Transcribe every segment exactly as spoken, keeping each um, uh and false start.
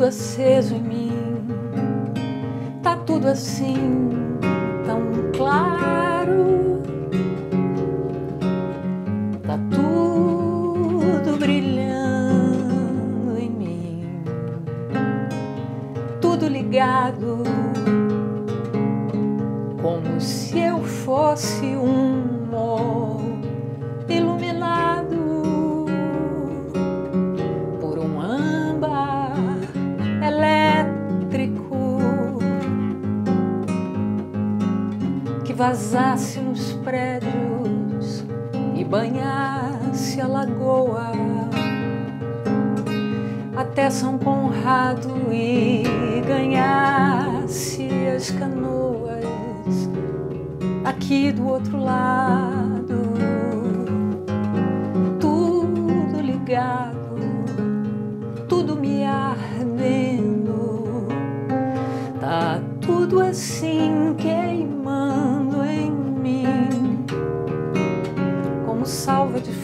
aceso em mim, tá tudo assim tão claro, tá tudo brilhando em mim, tudo ligado, como se eu fosse um mol iluminado por um âmbar elétrico que vazasse nos prédios e banhasse a lagoa até São Conrado e ganhasse as canoas aqui do outro lado, tudo ligado, tudo me ardendo, tá tudo assim queimando em mim, como salva de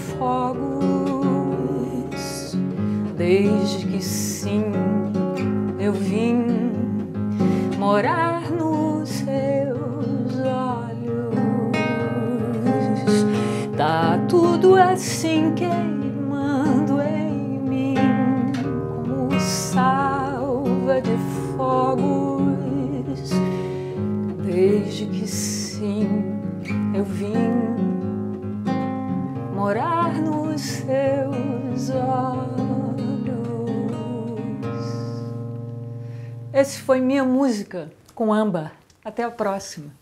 fogos, desde que sim eu vim morar nos seus olhos. Tá tudo assim queimando em mim, como salva de fogos, desde que sim eu vim morar nos seus olhos. Esse foi Minha Música com Âmbar. Até a próxima.